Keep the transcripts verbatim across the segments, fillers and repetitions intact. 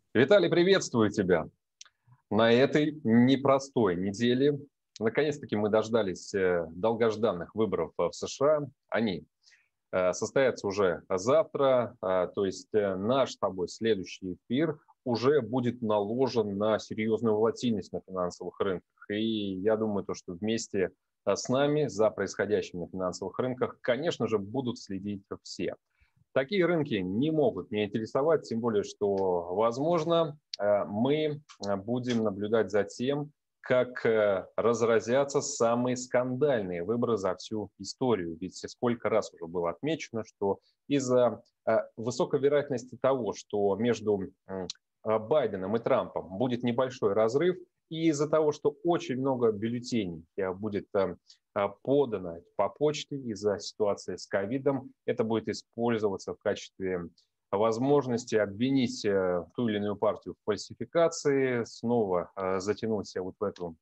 Виталий, приветствую тебя. На этой непростой неделе наконец-таки мы дождались э, долгожданных выборов э, в США. Они э, состоятся уже завтра, а, то есть э, наш с тобой следующий эфир уже будет наложен на серьезную волатильность на финансовых рынках. И я думаю, то, что вместе э, с нами за происходящим на финансовых рынках, конечно же, будут следить все. Такие рынки не могут не интересовать, тем более, что, возможно, э, мы э, будем наблюдать за тем, как э, разразятся самые скандальные выборы за всю историю. Ведь сколько раз уже было отмечено, что из-за э, высокой вероятности того, что между м, э, Байденом и Трампом будет небольшой разрыв, и из-за того, что очень много бюллетеней э, будет э, э, подано по почте из-за ситуации с ковидом, это будет использоваться в качестве возможности обвинить э, ту или иную партию в фальсификации, снова э, затянуть себя вот в эту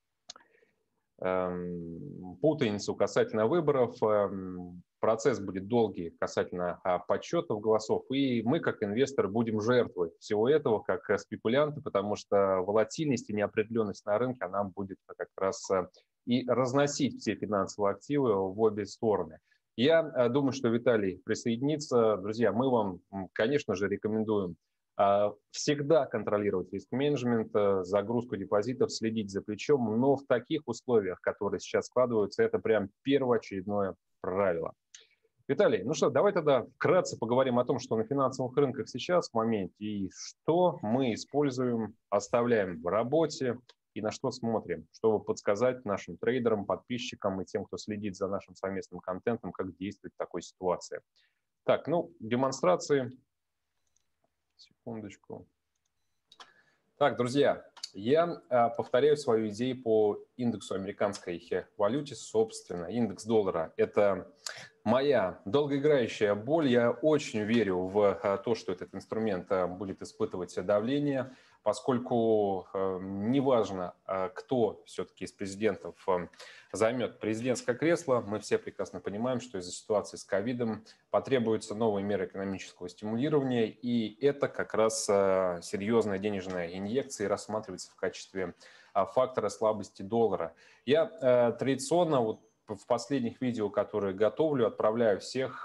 эм, путаницу касательно выборов. Эм, процесс будет долгий касательно а, подсчетов голосов, и мы, как инвесторы, будем жертвой всего этого, как э, спекулянты, потому что волатильность и неопределенность на рынке, она будет как раз э, и разносить все финансовые активы в обе стороны. Я э, думаю, что Виталий присоединится. Друзья, мы вам, м, конечно же, рекомендуем а, всегда контролировать риск-менеджмент, э, загрузку депозитов, следить за плечом, но в таких условиях, которые сейчас складываются, это прям первоочередное правило. Виталий, ну что, давай тогда вкратце поговорим о том, что на финансовых рынках сейчас в моменте и что мы используем, оставляем в работе и на что смотрим, чтобы подсказать нашим трейдерам, подписчикам и тем, кто следит за нашим совместным контентом, как действовать в такой ситуации. Так, ну, демонстрации. Секундочку. Так, друзья, я а, повторяю свою идею по индексу американской валюте, собственно, индекс доллара. Это моя долгоиграющая боль. Я очень верю в а, то, что этот инструмент а, будет испытывать давление, поскольку а, неважно, а, кто все-таки из президентов а, займет президентское кресло, мы все прекрасно понимаем, что из-за ситуации с ковидом потребуются новые меры экономического стимулирования, и это как раз а, серьезная денежная инъекция и рассматривается в качестве а, фактора слабости доллара. Я а, традиционно вот в последних видео, которые готовлю, отправляю всех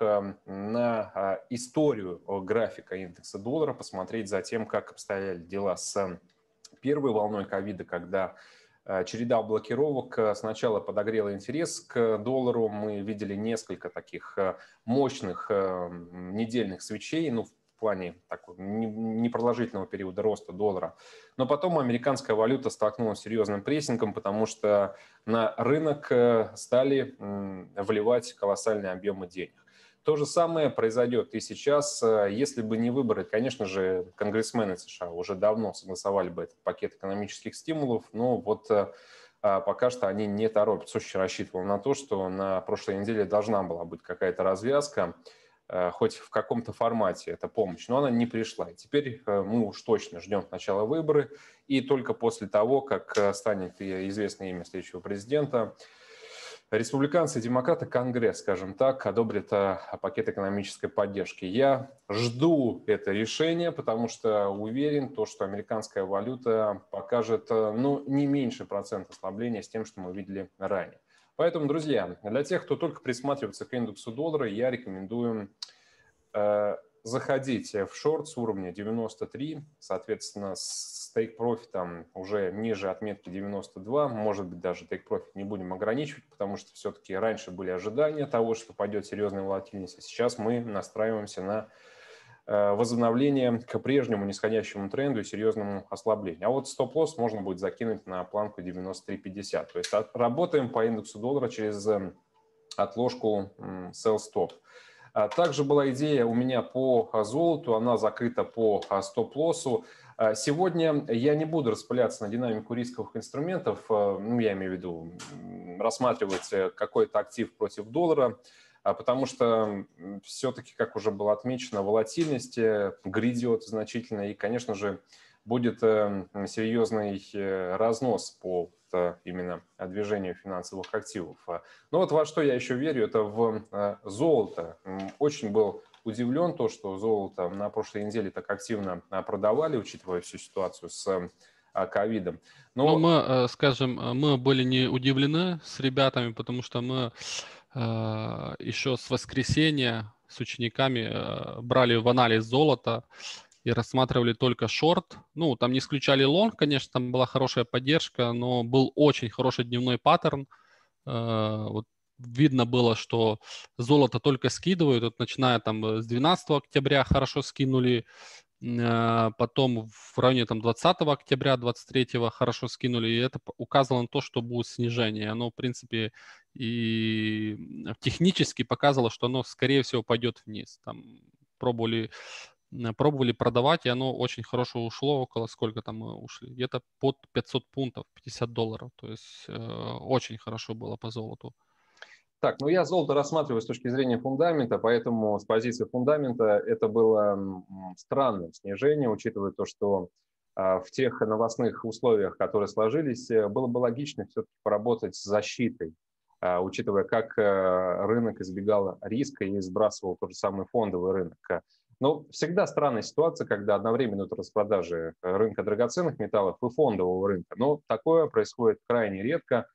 на историю графика индекса доллара, посмотреть за тем, как обстояли дела с первой волной ковида, когда череда блокировок сначала подогрела интерес к доллару. Мы видели несколько таких мощных недельных свечей, ну, в плане такого непродолжительного периода роста доллара. Но потом американская валюта столкнулась с серьезным прессингом, потому что на рынок стали вливать колоссальные объемы денег. То же самое произойдет и сейчас, если бы не выборы. Конечно же, конгрессмены США уже давно согласовали бы этот пакет экономических стимулов, но вот пока что они не торопятся. Очень рассчитывал на то, что на прошлой неделе должна была быть какая-то развязка, хоть в каком-то формате эта помощь, но она не пришла. И теперь мы уж точно ждем начала выборы, и только после того, как станет известно имя следующего президента, республиканцы и демократы, Конгресс, скажем так, одобрят пакет экономической поддержки. Я жду это решение, потому что уверен, то, что американская валюта покажет ну, не меньше процента ослабления с тем, что мы видели ранее. Поэтому, друзья, для тех, кто только присматривается к индексу доллара, я рекомендую э, заходить в шорт с уровня девяносто три, соответственно, с тейк-профитом уже ниже отметки девяносто два, может быть, даже тейк-профит не будем ограничивать, потому что все-таки раньше были ожидания того, что пойдет серьезная волатильность, а сейчас мы настраиваемся на возобновление к прежнему нисходящему тренду и серьезному ослаблению. А вот стоп-лосс можно будет закинуть на планку девяносто три пятьдесят. То есть работаем по индексу доллара через отложку sell stop. Также была идея у меня по золоту, она закрыта по стоп-лоссу. Сегодня я не буду распыляться на динамику рисковых инструментов, ну, я имею в виду рассматривать какой-то актив против доллара, потому что все-таки, как уже было отмечено, волатильность грядет значительно, и, конечно же, будет серьезный разнос по именно движению финансовых активов. Но вот во что я еще верю, это в золото. Очень был удивлен, то, что золото на прошлой неделе так активно продавали, учитывая всю ситуацию с ковидом. Но Но... мы, скажем, мы были не удивлены с ребятами, потому что мы еще с воскресенья с учениками брали в анализ золото и рассматривали только шорт. Ну, там не исключали лонг, конечно, там была хорошая поддержка, но был очень хороший дневной паттерн. Вот видно было, что золото только скидывают, вот начиная там с двенадцатого октября хорошо скинули, потом в районе там двадцатого октября, двадцать третьего хорошо скинули, и это указывало на то, что будет снижение. Оно, в принципе, и технически показывало, что оно, скорее всего, пойдет вниз. Там пробовали, пробовали продавать, и оно очень хорошо ушло, около сколько там мы ушли? Где-то под пятьсот пунктов, пятьдесят долларов. То есть э, очень хорошо было по золоту. Так, ну я золото рассматриваю с точки зрения фундамента, поэтому с позиции фундамента это было странное снижение, учитывая то, что в тех новостных условиях, которые сложились, было бы логично все-таки поработать с защитой, учитывая, как рынок избегал риска и сбрасывал тот же самый фондовый рынок. Но всегда странная ситуация, когда одновременно идут распродажи рынка драгоценных металлов и фондового рынка. Но такое происходит крайне редко.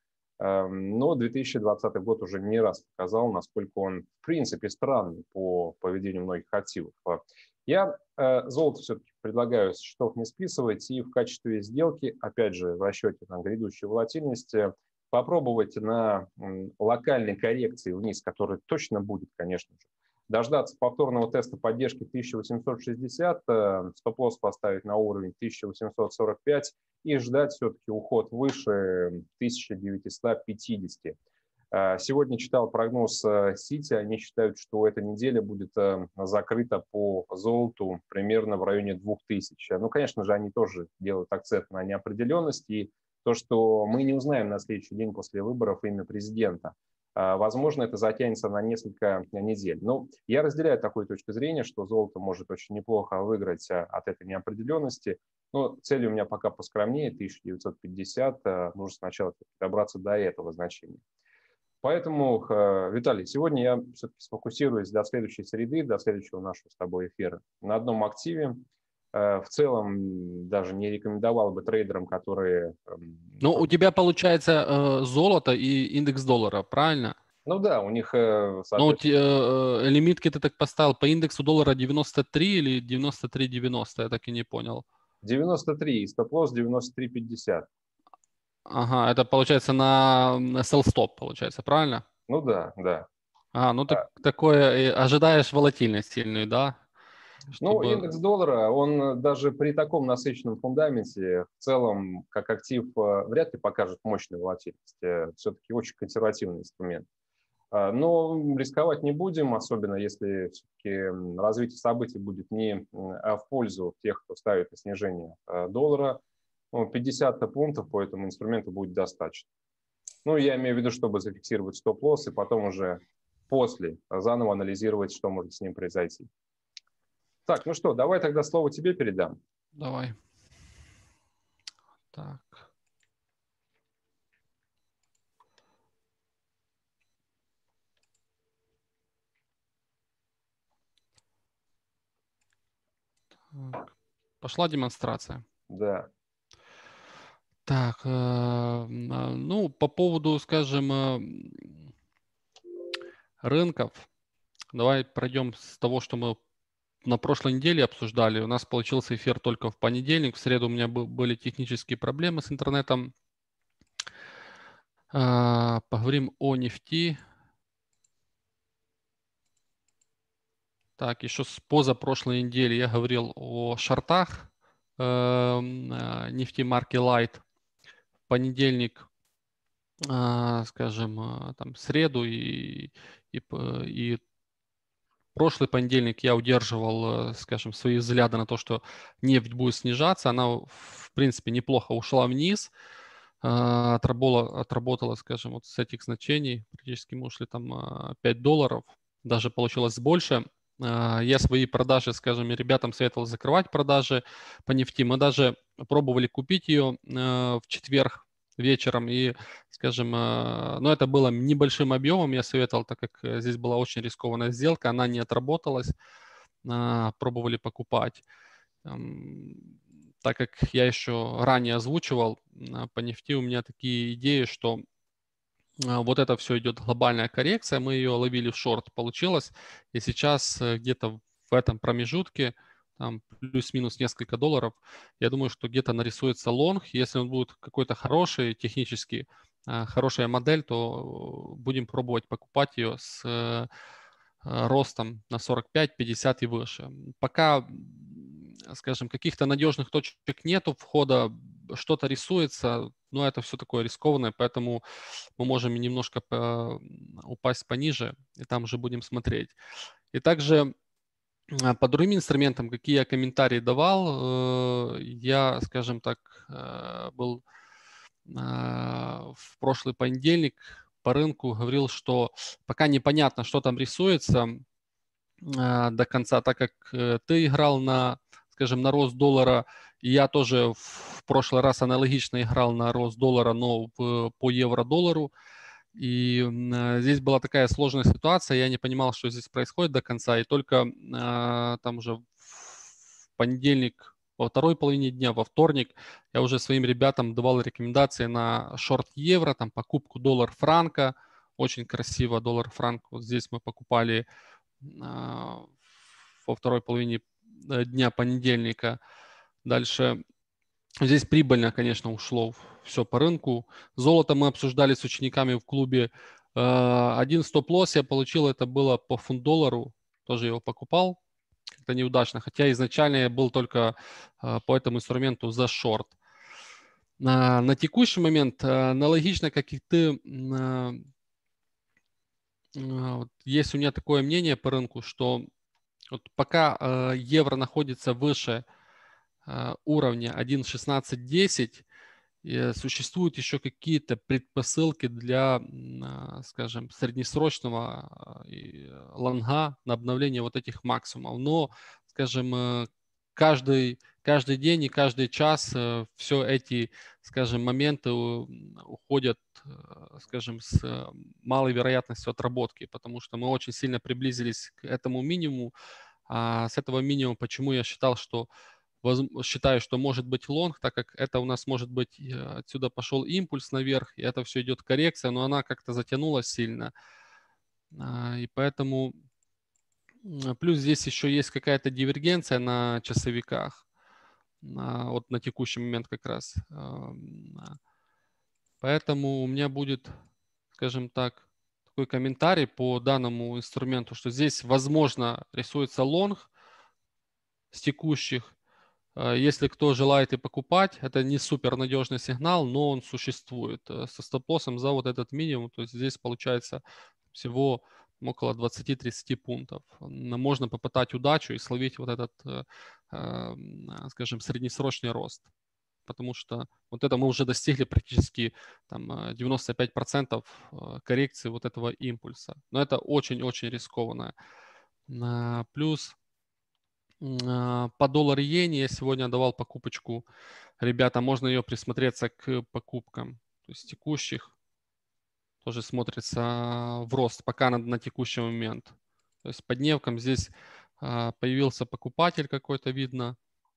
Но две тысячи двадцатый год уже не раз показал, насколько он, в принципе, странный по поведению многих активов. Я золото все-таки предлагаю со счетов не списывать и в качестве сделки, опять же, в расчете на грядущую волатильность, попробовать на локальной коррекции вниз, которая точно будет, конечно же, дождаться повторного теста поддержки тысяча восемьсот шестьдесят, стоп-лосс поставить на уровень тысяча восемьсот сорок пять и ждать все-таки уход выше тысяча девятьсот пятьдесят. Сегодня читал прогноз Сити, они считают, что эта неделя будет закрыта по золоту примерно в районе двух тысяч. Ну, конечно же, они тоже делают акцент на неопределенность и то, что мы не узнаем на следующий день после выборов имя президента. Возможно, это затянется на несколько недель. Но я разделяю такую точку зрения, что золото может очень неплохо выиграть от этой неопределенности. Но цель у меня пока поскромнее, тысяча девятьсот пятьдесят. Нужно сначала добраться до этого значения. Поэтому, Виталий, сегодня я все-таки сфокусируюсь до следующей среды, до следующего нашего с тобой эфира на одном активе. В целом даже не рекомендовал бы трейдерам, которые... Ну, у тебя получается золото и индекс доллара, правильно? Ну да, у них... Ну, э, лимитки ты так поставил по индексу доллара девяносто три или девяносто три девяносто, я так и не понял. девяносто три, стоп-лосс девяносто три пятьдесят. Ага, это получается на sell-stop, получается, правильно? Ну да, да. А, ну так, а... такое, ожидаешь волатильность сильную, да? Чтобы... Ну, индекс доллара, он даже при таком насыщенном фундаменте в целом, как актив, вряд ли покажет мощную волатильность. Все-таки очень консервативный инструмент. Но рисковать не будем, особенно если все-таки развитие событий будет не в пользу тех, кто ставит на снижение доллара. пятьдесят пунктов по этому инструменту будет достаточно. Ну, я имею в виду, чтобы зафиксировать стоп-лосс и потом уже после заново анализировать, что может с ним произойти. Так, ну что, давай тогда слово тебе передам. Давай. Так. Так. Пошла демонстрация. Да. Так, э, ну, по поводу, скажем, э, рынков, давай пройдем с того, что мы на прошлой неделе обсуждали. У нас получился эфир только в понедельник. В среду у меня были технические проблемы с интернетом. Э, поговорим о нефти. Так, еще с позапрошлой недели я говорил о шортах э, нефти марки Light. В понедельник, э, скажем, э, там, среду и, и, и прошлый понедельник я удерживал, скажем, свои взгляды на то, что нефть будет снижаться. Она, в принципе, неплохо ушла вниз, э, отработала, отработала, скажем, вот с этих значений. Практически мы ушли там пять долларов, даже получилось больше. Я свои продажи, скажем, ребятам советовал закрывать продажи по нефти. Мы даже пробовали купить ее в четверг вечером. И, скажем, э, ну, это было небольшим объемом, я советовал, так как э, здесь была очень рискованная сделка, она не отработалась, э, пробовали покупать. Эм, Так как я еще ранее озвучивал, э, по нефти у меня такие идеи, что э, вот это все идет глобальная коррекция, мы ее ловили в шорт, получилось, и сейчас э, где-то в этом промежутке, там плюс-минус несколько долларов, я думаю, что где-то нарисуется лонг, если он будет какой-то хороший, технически э, хорошая модель, то будем пробовать покупать ее с э, э, ростом на сорок пять пятьдесят и выше. Пока, м, скажем, каких-то надежных точек нету входа, что-то рисуется, но это все такое рискованное, поэтому мы можем немножко по- упасть пониже, и там уже будем смотреть. И также а, по другим инструментам, какие я комментарии давал, э, я, скажем так, э, был а, в прошлый понедельник по рынку говорил, что пока непонятно, что там рисуется а, до конца, так как э, ты играл на, скажем, на рост доллара, и я тоже в прошлый раз аналогично играл на рост доллара, но в- по евро-доллару. И м, а, здесь была такая сложная ситуация, я не понимал, что здесь происходит до конца, и только а, там уже в понедельник, во второй половине дня, во вторник, я уже своим ребятам давал рекомендации на шорт евро, там покупку доллар-франка, очень красиво доллар-франк, вот здесь мы покупали а, во второй половине э, дня понедельника. Дальше здесь прибыльно, конечно, ушло все по рынку. Золото мы обсуждали с учениками в клубе. Э, Один стоп-лосс я получил, это было по фунт-доллару. Тоже его покупал. Как-то неудачно. Хотя изначально я был только э, по этому инструменту за шорт. На, на текущий момент, э, аналогично, как и ты, э, э, вот есть у меня такое мнение по рынку, что вот пока э, евро находится выше э, уровня один шестнадцать десять, и существуют еще какие-то предпосылки для, м, а, скажем, среднесрочного а, и лонга на обновление вот этих максимумов. Но, скажем, э, каждый, каждый день и каждый час э, все эти, скажем, моменты у- уходят, э, скажем, с э, малой вероятностью отработки, потому что мы очень сильно приблизились к этому минимуму. А с этого минимума, почему я считал, что воз- считаю, что может быть лонг, так как это у нас может быть, э, отсюда пошел импульс наверх, и это все идет коррекция, но она как-то затянулась сильно. А, И поэтому, м, плюс здесь еще есть какая-то дивергенция на часовиках, на- вот на текущий момент как раз. Ам, а, Поэтому у меня будет, скажем так, такой комментарий по данному инструменту, что здесь, возможно, рисуется лонг с текущих. Э, Если кто желает и покупать, это не супер надежный сигнал, но он существует э, со стоп-лоссом за вот этот минимум. То есть здесь получается всего около двадцать-тридцать пунктов. Н- Можно попытать удачу и словить вот этот, э, э, м, а, скажем, среднесрочный рост. Потому что вот это мы уже достигли практически там э, девяносто пять процентов э, коррекции вот этого импульса. Но это очень-очень рискованно. А, Плюс М, а, по доллар-иене я сегодня давал покупочку. Ребята, можно ее присмотреться к покупкам. То есть текущих тоже смотрится в рост пока на, на текущий момент. То есть по дневкам здесь а, появился покупатель какой-то, видно.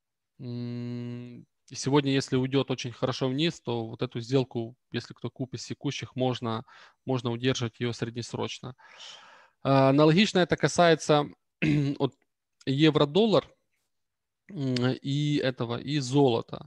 М, И сегодня, если уйдет очень хорошо вниз, то вот эту сделку, если кто купит с текущих, можно, можно удерживать ее среднесрочно. А, Аналогично это касается от евро-доллар. М, и этого, и золота.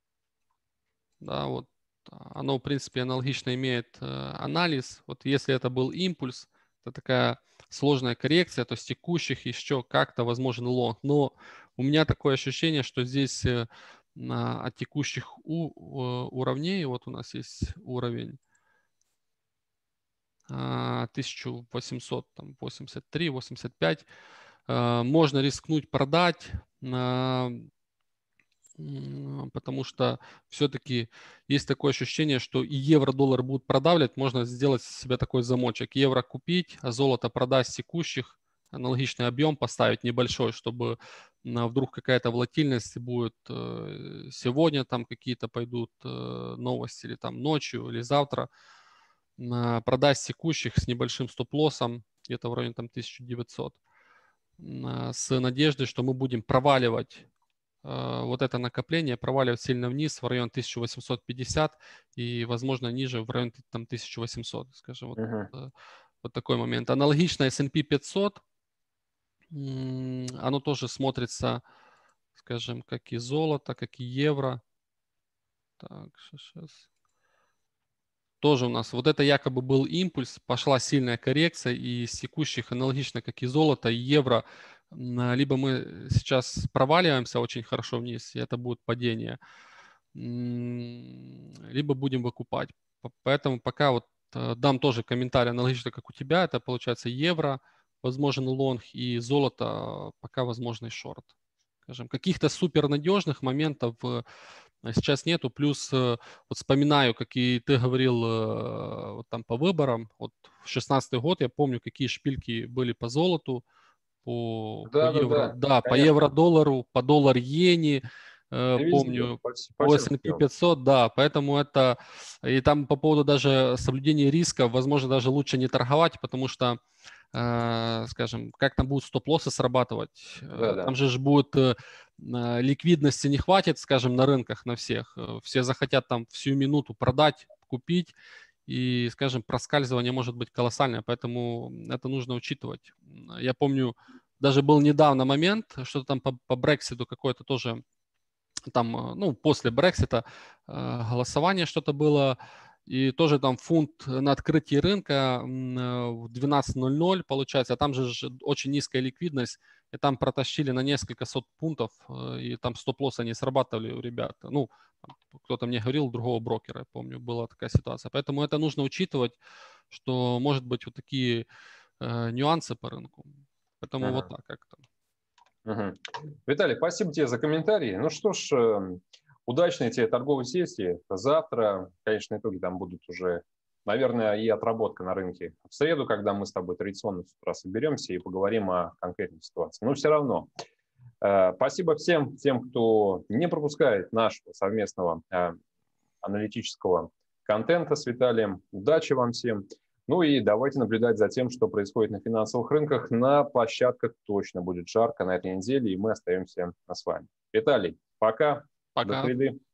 Да, вот а, оно, в принципе, аналогично имеет э, анализ. Вот если это был импульс, это такая сложная коррекция, то с текущих еще как-то возможен лонг. Но у меня такое ощущение, что здесь э, на, от текущих у, э, уровней, вот у нас есть уровень а, тысяча восемьсот восемьдесят три восемьдесят пять, а, можно рискнуть продать, а, М, потому что все-таки есть такое ощущение, что и евро-доллар будут продавливать, можно сделать себе такой замочек. Евро купить, а золото продать с текущих, аналогичный объем поставить небольшой, чтобы вдруг какая-то волатильность будет сегодня, там какие-то пойдут новости, или там ночью, или завтра, продать с текущих с небольшим стоп-лоссом, где-то в районе там тысяча девятьсот, с надеждой, что мы будем проваливать вот это накопление, проваливать сильно вниз в район тысяча восемьсот пятьдесят и, возможно, ниже в район там тысяча восемьсот, скажем, вот, uh-huh. вот такой момент. Аналогично эс энд пи пятьсот, оно тоже смотрится, скажем, как и золото, как и евро. Так, сейчас. Тоже у нас вот это якобы был импульс, пошла сильная коррекция, и с текущих аналогично, как и золото, и евро, либо мы сейчас проваливаемся очень хорошо вниз, и это будет падение, либо будем выкупать. Поэтому пока вот дам тоже комментарий аналогично, как у тебя, это получается евро, возможен лонг, и золото пока возможный шорт. Скажем, каких-то супернадежных моментов сейчас нету. Плюс вот вспоминаю, как и ты говорил вот там по выборам. Вот в шестнадцатый год я помню, какие шпильки были по золоту, по, да, по да, евро, да, да, по конечно. евро-доллару, по доллар-иене. Помню, по, по, по эс энд пи пятьсот, да, поэтому это, и там по поводу даже соблюдения риска, возможно, даже лучше не торговать, потому что, э, скажем, как там будут стоп-лоссы срабатывать, да, да. там же будет э, ликвидности не хватит, скажем, на рынках на всех, все захотят там всю минуту продать, купить, и, скажем, проскальзывание может быть колоссальное, поэтому это нужно учитывать. Я помню, даже был недавно момент, что-то там по, по Брекситу какое-то тоже там, ну, после Брексита э, голосование что-то было, и тоже там фунт на открытии рынка в двенадцать ноль ноль получается, а там же очень низкая ликвидность, и там протащили на несколько сот пунктов, э, и там стоп-лоссы не срабатывали у ребят. Ну, кто-то мне говорил, другого брокера, я помню, была такая ситуация. Поэтому это нужно учитывать, что может быть вот такие э, нюансы по рынку. Поэтому uh-huh. вот так как-то. Угу. Виталий, спасибо тебе за комментарии. Ну что ж, удачной тебе торговой сессии. Завтра, конечно, итоги там будут уже, наверное, и отработка на рынке. В среду, когда мы с тобой традиционно с утра соберемся и поговорим о конкретной ситуации. Но все равно. Спасибо всем тем, кто не пропускает нашего совместного аналитического контента с Виталием. Удачи вам всем. Ну и давайте наблюдать за тем, что происходит на финансовых рынках. На площадках точно будет жарко на этой неделе, и мы остаемся с вами. Виталий, пока. Пока. До среды.